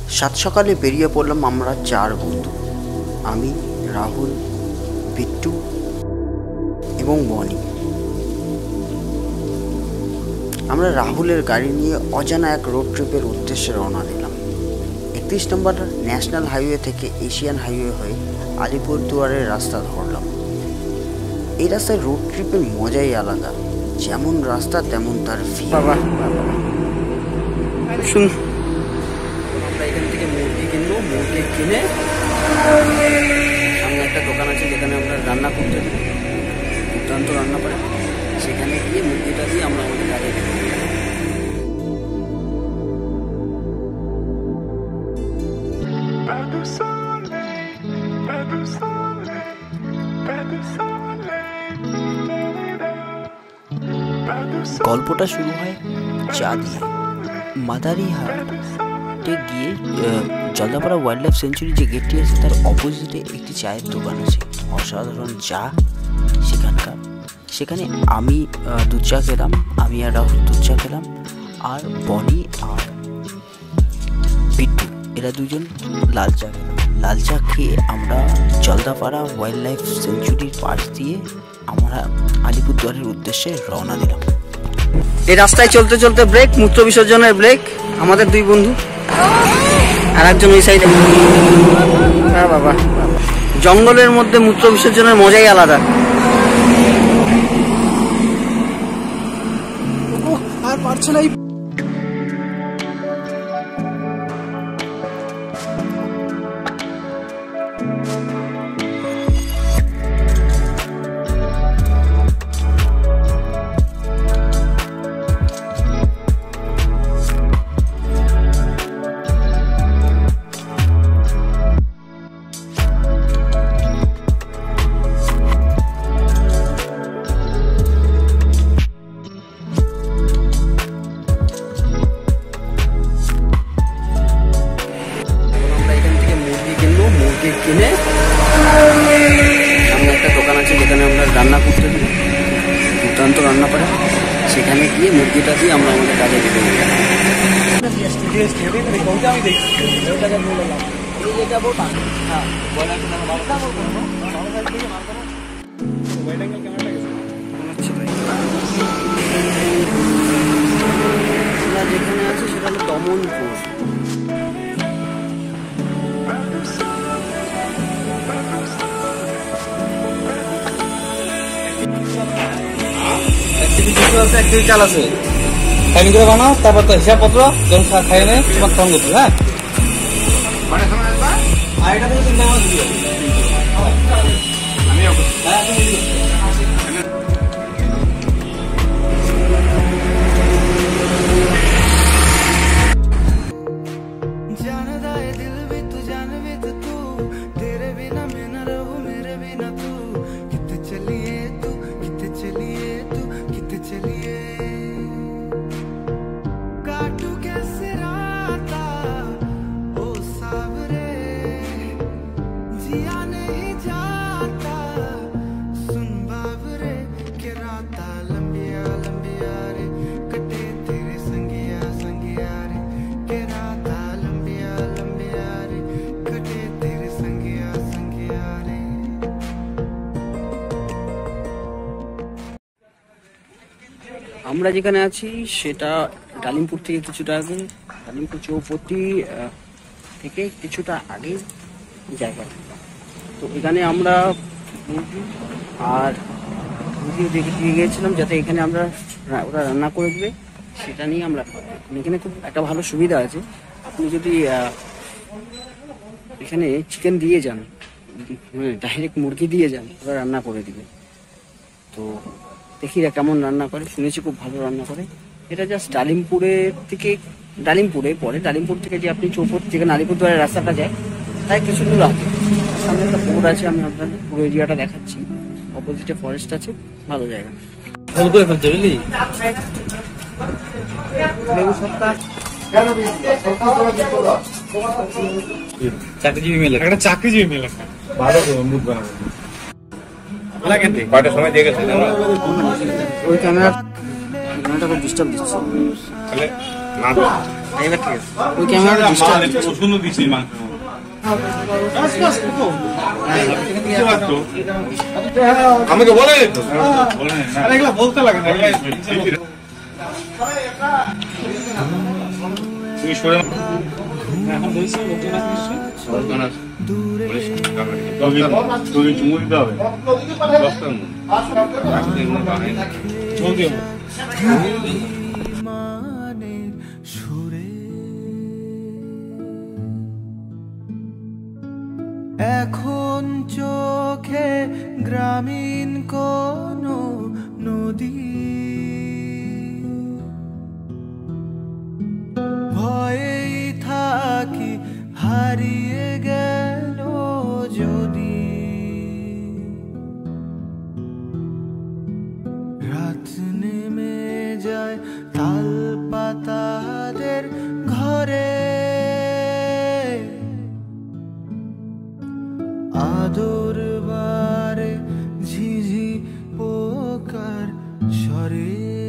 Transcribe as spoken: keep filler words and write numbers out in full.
সাত সকালে বেরিয়ে পড়লাম আমরা চার বন্ধু, আমি, রাহুল, বিট্টু এবং বনি। আমরা রাহুলের গাড়ি নিয়ে অজানা এক রোড ট্রিপের উদ্দেশ্যে রওনা দিলাম। একত্রিশ নম্বর ন্যাশনাল হাইওয়ে থেকে এশিয়ান হাইওয়ে হয়ে আলিপুরদুয়ারের রাস্তা ধরলাম। এই রাস্তায় রোড ট্রিপের মজাই আলাদা, যেমন রাস্তা তেমন তার ফি। বাবা শুন, আমরা এখান থেকে মুরগি কিনবো, মুরগি কিনে সামনে একটা দোকান আছে যেখানে আমরা রান্না করতে দিই, দুর্দান্ত রান্না করে, সেখানে গিয়ে মুরগিটা দিয়ে আমরা আমাদের কাজে দেবো। গল্পটা শুরু হয় চা দিয়ে। মাদারিহাটে গিয়ে জলদাপাড়া ওয়াইল্ড লাইফ সেঞ্চুরি যে গেটটি আছে তার অপোজিটে একটি চায়ের দোকান আছে, অসাধারণ চা সেখানকার। সেখানে আমি দুধ চা খেলাম, আমি আর রাহুল দুধ চা খেলাম, আর বনি আর বিট্টু এরা দুজন লাল চা খেলাম। লাল চা খেয়ে আমরা জলদাপাড়া ওয়াইল্ড লাইফ সেঞ্চুরির পাশ দিয়ে আমরা আলিপুরদুয়ারের উদ্দেশ্যে রওনা দিলাম। এই রাস্তায় চলতে চলতে ব্রেক, মূত্র বিসর্জনের ব্রেক। আমাদের দুই বন্ধু আর একজন ওই সাইডে। বাবা, জঙ্গলের মধ্যে মূত্র বিসর্জনের মজাই আলাদা। আর পারছে না। কিনে সামনে একটা দোকান আছে যেখানে আমরা রান্না করতে দিই, দুর্দান্ত রান্না করে, সেখানে গিয়ে মুরগিটা দিয়ে আমরা আমাদের কাজে দিতে দিই। যেখানে আছে সেটা হলো দমনপুর। চাল আছে খাইনি করে বানাও, তারপর তো হিসাবপত্র যখন খাই নেই তোমার ফোন করতে। হ্যাঁ, আমরা যেখানে আছি সেটা ডালিমপুর থেকে কিছুটা আগে, ডালিমপুর চৌপতি থেকে কিছুটা আগে জায়গা। তো এখানে আমরা আর মুরগি দেখে দিয়ে গিয়েছিলাম যাতে এখানে আমরা ওরা রান্না করে দেবে, সেটা নিয়ে আমরা এখানে খুব একটা ভালো সুবিধা আছে। আপনি যদি এখানে চিকেন দিয়ে যান, মানে ডাইরেক্ট মুরগি দিয়ে যান, ওরা রান্না করে দিবে। তো দেখি কেমন রান্না করে, শুনেছি খুব ভালো রান্না করে। এটা জাস্ট ডালিমপুরের থেকে, ডালিমপুরে পরে ডালিমপুর থেকে যে আপনি চৌপতি যেখানে আলিপুরদুয়ারের রাস্তাটা যায় তাই কিছু দূর আগে সামনে একটা বোর্ড আছে, আমি আপনাদের পুরো এরিয়াটা দেখাচ্ছি। অপোজিটে ফরেস্ট আছে, ভালো জায়গা। চাকরিজীবী মেলে, একটা চাকরিজীবী মেলে ভালো মুখ বানাবো। কয়টার সময় দিয়ে গেছে? ওই ক্যামেরা ক্যামেরাটা খুব ডিস্টার্ব দিচ্ছে। এবার ঠিক আছে ওই ক্যামেরাটা ডিস্টার্ব ওষুধ দিছি মাংস আমাকে বলে তো এগুলো বলতে লাগে না তুই সরে এখন বলছি নতুন আসছিস তুই চুমু দিতে হবে এখন চোখে গ্রামীণ কোন নদী ভয়েই থাকি হারিয়ে গেল যদি রাত নেমে যায় তাল পাতাদের ঘরে আদর বারে ঝিঝি পোকার স্বরে